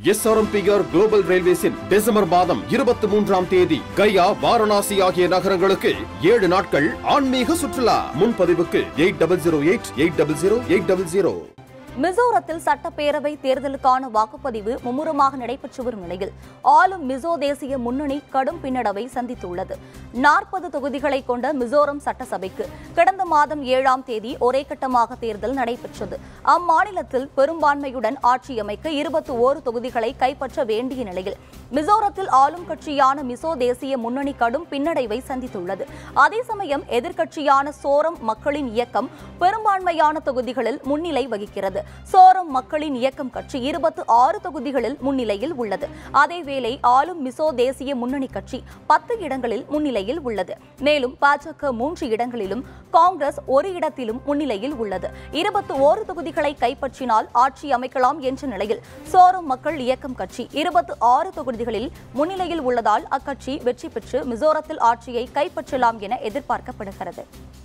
SRMPR global ரயில்வேஸின் December மாதம் 23ஆம் தேதி கயா, வாரணாசி ஆகிய நகரங்களுக்கு 7 நாட்கள் ஆன்மீக சுற்றுலா. முன்பதிவுக்கு 8008000800. மிசோரத்தில் சட்டப்பேரவை தேர்தலுக்கான வாக்குப்பதிவு மும்முரமாக நடைபெற்று வரும் நிலையில் ஆளும் மிசோ தேசிய முன்னணி கடும் பின்னடைவை சந்தித்துள்ளது. 40 தொகுதிகளை கொண்ட மிசோரம் சட்டசபைக்கு கடந்த மாதம் 7ஆம் தேதி ஒரே கட்டமாக தேர்தல் நடைபெற்றது. அம்மாநிலத்தில் பெரும்பான்மையுடன் ஆட்சியமைக்க 21 தொகுதிகளை கைப்பற்ற வேண்டிய நிலையில் மிசோரத்தில் ஆளும் கட்சியான மிசோ தேசிய முன்னணி கடும் பின்னடைவை சந்தித்துள்ளது. அதே சமயம் எதிர்க்கட்சியான சோரம் மக்களின் இயக்கம் பெரும்பான்மையான தொகுதிகளில் முன்னிலை வகிக்கிறது. சோரம் மக்களின் இயக்கம் கட்சி 26 தொகுதிகளில் முன்னிலையில் உள்ளது. அதேவேளை ஆளும் மிசோ தேசிய முன்னணி கட்சி 10 இடங்களில் முன்னிலையில் உள்ளது. மேலும் பாஜக 3 இடங்களிலும், காங்கிரஸ் 1 இடத்திலும் முன்னிலையில் உள்ளது. 21 தொகுதிகளை கைப்பற்றினால் ஆட்சி அமைக்கலாம் என்ற நிலையில் சோரம் மக்கள் இயக்கம் கட்சி 26 தொகுதிகளில் முன்னிலையில் உள்ளதால் அக்கட்சி வெற்றி பெற்று மிசோரத்தில் ஆட்சியை கைப்பற்றலாம் என எதிர்பார்க்கப்படுகிறது.